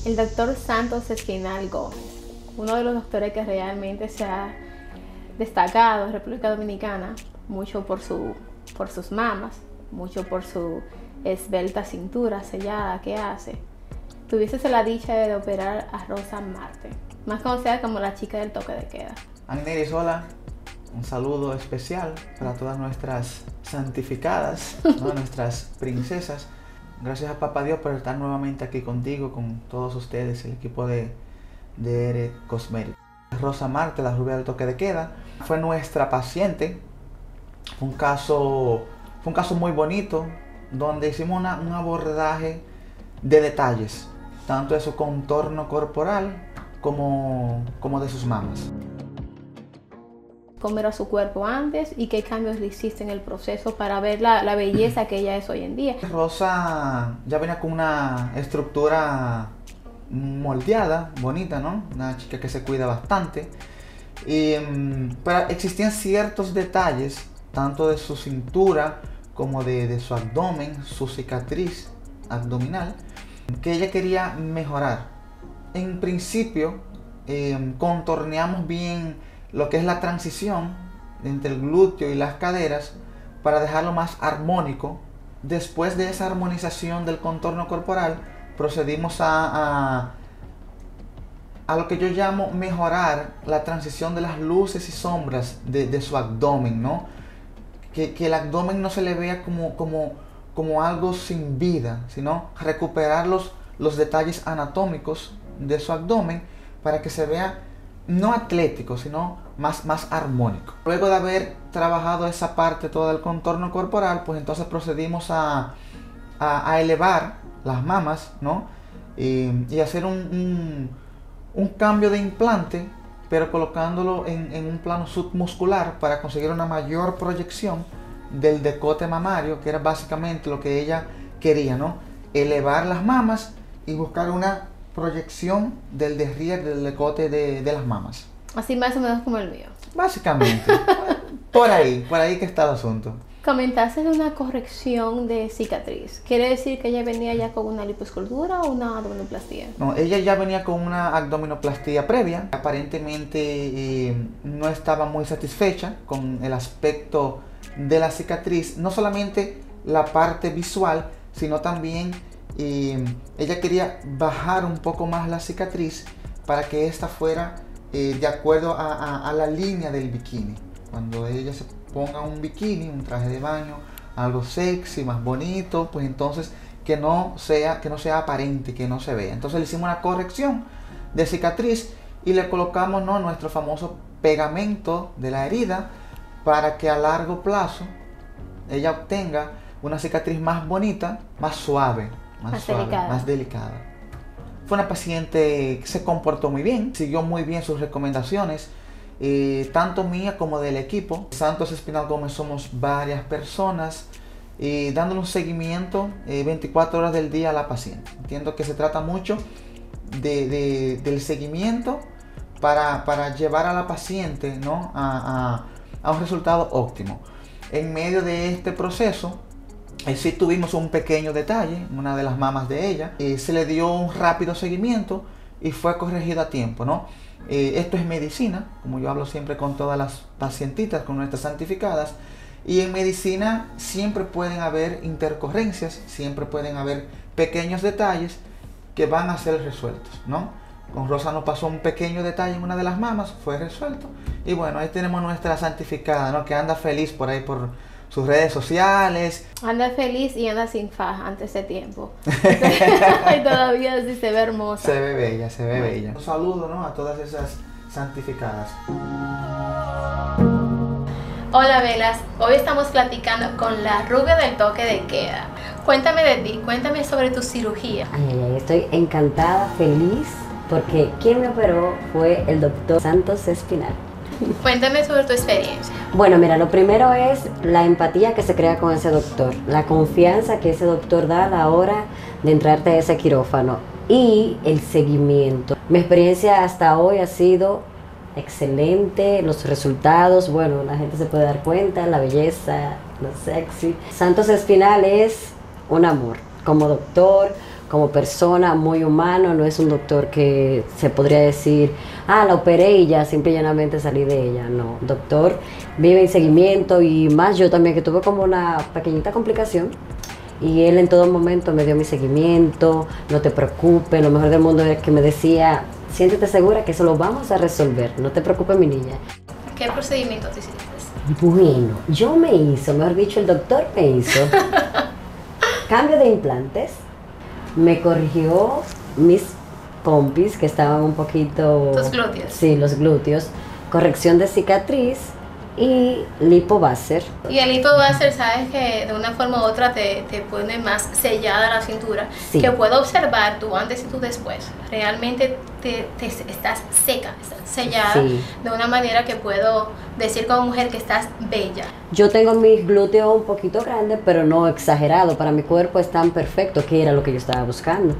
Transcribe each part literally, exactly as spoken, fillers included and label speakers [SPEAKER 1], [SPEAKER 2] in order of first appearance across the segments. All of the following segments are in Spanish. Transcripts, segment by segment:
[SPEAKER 1] El doctor Santos Espinal Gómez, uno de los doctores que realmente se ha destacado en República Dominicana, mucho por, su, por sus mamas, mucho por su esbelta cintura sellada que hace. Tuvieses la dicha de operar a Rosa Marte, más conocida como la chica del toque de queda.
[SPEAKER 2] Agneris, hola. Un saludo especial para todas nuestras santificadas, ¿no? Nuestras princesas. Gracias a Papá Dios por estar nuevamente aquí contigo, con todos ustedes, el equipo de, de Ere Cosmetics. Rosa Marte, la rubia del toque de queda, fue nuestra paciente. Fue un caso, fue un caso muy bonito, donde hicimos una, un abordaje de detalles, tanto de su contorno corporal como, como de sus mamas.
[SPEAKER 1] Cómo era su cuerpo antes y qué cambios le hiciste en el proceso para ver la, la belleza que ella es hoy en día.
[SPEAKER 2] Rosa ya venía con una estructura moldeada, bonita, ¿no? Una chica que se cuida bastante. Y, pero existían ciertos detalles, tanto de su cintura como de, de su abdomen, su cicatriz abdominal, que ella quería mejorar. En principio, eh, contorneamos bien lo que es la transición entre el glúteo y las caderas para dejarlo más armónico. Después de esa armonización del contorno corporal, procedimos a, a, a lo que yo llamo mejorar la transición de las luces y sombras de, de su abdomen, ¿no? Que, que el abdomen no se le vea como, como, como algo sin vida, sino recuperar los, los detalles anatómicos de su abdomen para que se vea no atlético, sino más, más armónico. Luego de haber trabajado esa parte toda del contorno corporal, pues entonces procedimos a, a, a elevar las mamas, ¿no? Y, y hacer un, un, un cambio de implante, pero colocándolo en, en un plano submuscular para conseguir una mayor proyección del decote mamario, que era básicamente lo que ella quería, ¿no? Elevar las mamas y buscar una proyección del derrier del decote de, de las mamas.
[SPEAKER 1] Así más o menos como el mío.
[SPEAKER 2] Básicamente. Por ahí, por ahí que está el asunto.
[SPEAKER 1] Comentaste de una corrección de cicatriz. ¿Quiere decir que ella venía ya con una lipoescultura o una abdominoplastía?
[SPEAKER 2] No, ella ya venía con una abdominoplastía previa. Aparentemente eh, no estaba muy satisfecha con el aspecto de la cicatriz. No solamente la parte visual, sino también y ella quería bajar un poco más la cicatriz para que esta fuera eh, de acuerdo a, a, a la línea del bikini. Cuando ella se ponga un bikini, un traje de baño, algo sexy, más bonito, pues entonces que no sea, que no sea aparente, que no se vea. Entonces le hicimos una corrección de cicatriz y le colocamos, ¿no?, nuestro famoso pegamento de la herida para que a largo plazo ella obtenga una cicatriz más bonita, más suave. Más,
[SPEAKER 1] más
[SPEAKER 2] suave,
[SPEAKER 1] delicada.
[SPEAKER 2] más delicada. Fue una paciente que se comportó muy bien, siguió muy bien sus recomendaciones, eh, tanto mía como del equipo. Santos Espinal Gómez somos varias personas eh, dándole un seguimiento eh, veinticuatro horas del día a la paciente. Entiendo que se trata mucho de, de, del seguimiento para, para llevar a la paciente, ¿no?, a, a, a un resultado óptimo. En medio de este proceso, Eh, sí tuvimos un pequeño detalle en una de las mamas de ella, eh, se le dio un rápido seguimiento y fue corregido a tiempo, ¿no? Eh, esto es medicina, como yo hablo siempre con todas las pacientitas, con nuestras santificadas, y en medicina siempre pueden haber intercorrencias, siempre pueden haber pequeños detalles que van a ser resueltos, ¿no? Con Rosa nos pasó un pequeño detalle en una de las mamas, fue resuelto, y bueno, ahí tenemos nuestra santificada, ¿no?, que anda feliz por ahí por sus redes sociales.
[SPEAKER 1] Anda feliz y anda sin faja antes de tiempo. Y todavía sí se ve hermosa.
[SPEAKER 2] Se ve bella, se ve bella. Un saludo, ¿no?, a todas esas santificadas.
[SPEAKER 1] Hola Velas, hoy estamos platicando con la rubia del toque de queda. Cuéntame de ti, cuéntame sobre tu cirugía.
[SPEAKER 3] Ay, ay, ay, estoy encantada, feliz, porque quien me operó fue el doctor Santos Espinal.
[SPEAKER 1] Cuéntame sobre tu experiencia.
[SPEAKER 3] Bueno, mira, lo primero es la empatía que se crea con ese doctor, la confianza que ese doctor da a la hora de entrarte a ese quirófano y el seguimiento. Mi experiencia hasta hoy ha sido excelente, los resultados, bueno, la gente se puede dar cuenta, la belleza, lo sexy. Santos Espinal es un amor, como doctor, como persona, muy humano, no es un doctor que se podría decir, ah, la operé y ya simple y llanamente salí de ella. No, doctor vive en seguimiento y más yo también que tuve como una pequeñita complicación y él en todo momento me dio mi seguimiento, no te preocupes, lo mejor del mundo es que me decía, siéntete segura que eso lo vamos a resolver, no te preocupes mi niña.
[SPEAKER 1] ¿Qué procedimiento te hiciste?
[SPEAKER 3] Bueno, yo me hizo, mejor dicho el doctor me hizo cambio de implantes, me corrigió mis pompis que estaban un poquito...
[SPEAKER 1] Los glúteos.
[SPEAKER 3] Sí, los glúteos, corrección de cicatriz y lipobaser.
[SPEAKER 1] Y el lipobaser, sabes que de una forma u otra te, te pone más sellada la cintura,
[SPEAKER 3] sí.
[SPEAKER 1] Que puedo observar tú antes y tú después. Realmente te, te estás seca, estás sellada, sí. De una manera que puedo decir como mujer que estás bella.
[SPEAKER 3] Yo tengo mis glúteos un poquito grandes, pero no exagerado. Para mi cuerpo es tan perfecto que era lo que yo estaba buscando.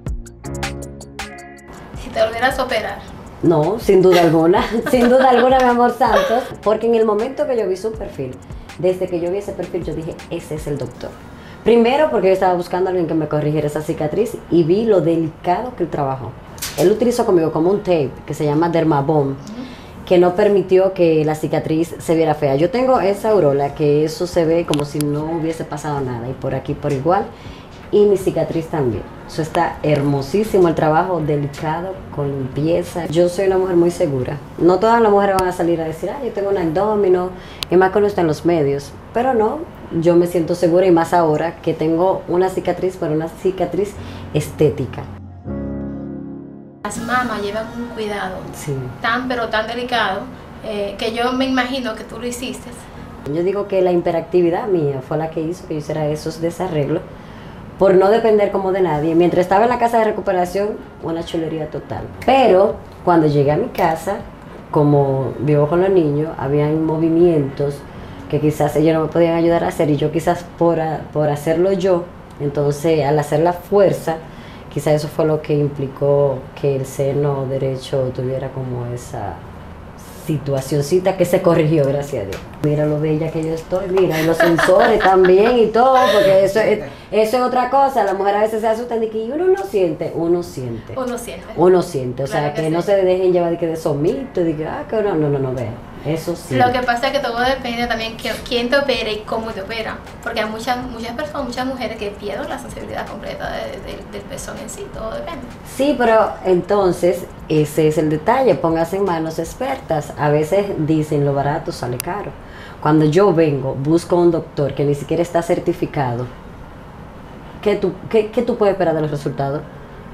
[SPEAKER 1] Si te volvieras a operar.
[SPEAKER 3] No, sin duda alguna, sin duda alguna, mi amor Santos, porque en el momento que yo vi su perfil, desde que yo vi ese perfil, yo dije, ese es el doctor. Primero porque yo estaba buscando a alguien que me corrigiera esa cicatriz y vi lo delicado que él trabajó. Él utilizó conmigo como un tape que se llama Dermabond, que no permitió que la cicatriz se viera fea. Yo tengo esa aureola que eso se ve como si no hubiese pasado nada y por aquí por igual. Y mi cicatriz también. Eso está hermosísimo, el trabajo delicado, con limpieza. Yo soy una mujer muy segura. No todas las mujeres van a salir a decir, ah, yo tengo un abdomen, y más cuando está en los medios. Pero no, yo me siento segura y más ahora que tengo una cicatriz, pero una cicatriz estética.
[SPEAKER 1] Las mamas llevan un cuidado
[SPEAKER 3] sí.
[SPEAKER 1] tan pero tan delicado eh, que yo me imagino que tú lo hiciste.
[SPEAKER 3] Yo digo que la hiperactividad mía fue la que hizo que yo hiciera esos desarreglos por no depender como de nadie. Mientras estaba en la casa de recuperación, una chulería total. Pero cuando llegué a mi casa, como vivo con los niños, habían movimientos que quizás ellos no me podían ayudar a hacer y yo quizás por, por hacerlo yo, entonces al hacer la fuerza, quizás eso fue lo que implicó que el seno derecho tuviera como esa situacioncita que se corrigió, gracias a Dios. Mira lo bella que yo estoy, mira, y los sensores también y todo, porque eso es, eso es otra cosa. La mujer a veces se asustan de que uno no siente, uno siente.
[SPEAKER 1] Uno siente.
[SPEAKER 3] Uno siente, o
[SPEAKER 1] claro
[SPEAKER 3] sea, que,
[SPEAKER 1] que
[SPEAKER 3] no
[SPEAKER 1] sí.
[SPEAKER 3] se dejen llevar de que de somito, de que, ah, que no, no, no, no, vean. Eso sí.
[SPEAKER 1] Lo que pasa es que todo depende también de quién te opera y cómo te opera. Porque hay muchas, muchas personas, muchas mujeres que pierden la sensibilidad completa de, de, del pezón en sí, todo depende.
[SPEAKER 3] Sí, pero entonces ese es el detalle, póngase en manos expertas. A veces dicen lo barato sale caro. Cuando yo vengo, busco un doctor que ni siquiera está certificado, ¿qué tú, qué, qué tú puedes esperar de los resultados?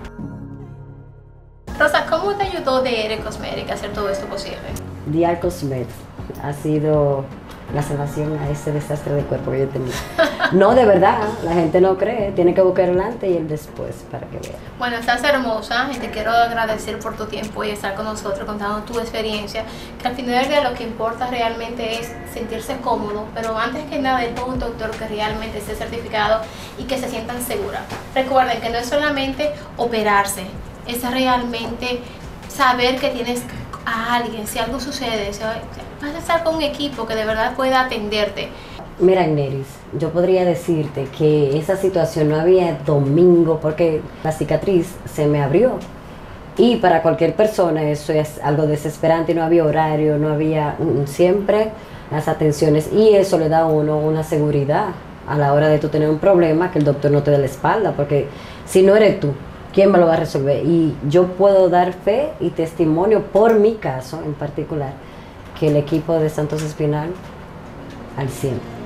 [SPEAKER 1] Rosa, ¿cómo te ayudó D R Cosmética a hacer todo esto posible?
[SPEAKER 3] D R Cosmetics ha sido la salvación a ese desastre de cuerpo que yo tenía. No, de verdad, la gente no cree, tiene que buscar el antes y el después para que vean.
[SPEAKER 1] Bueno, estás hermosa y te quiero agradecer por tu tiempo y estar con nosotros contando tu experiencia, que al final del día lo que importa realmente es sentirse cómodo, pero antes que nada es un doctor que realmente esté certificado y que se sientan seguras. Recuerden que no es solamente operarse, es realmente saber que tienes a alguien, si algo sucede, si vas a estar con un equipo que de verdad pueda atenderte.
[SPEAKER 3] Mira, Agneris, yo podría decirte que esa situación no había domingo porque la cicatriz se me abrió. Y para cualquier persona eso es algo desesperante, no había horario, no había siempre las atenciones y eso le da a uno una seguridad a la hora de tú tener un problema, que el doctor no te dé la espalda, porque si no eres tú, ¿quién me lo va a resolver? Y yo puedo dar fe y testimonio por mi caso en particular, que el equipo de Santos Espinal al cien.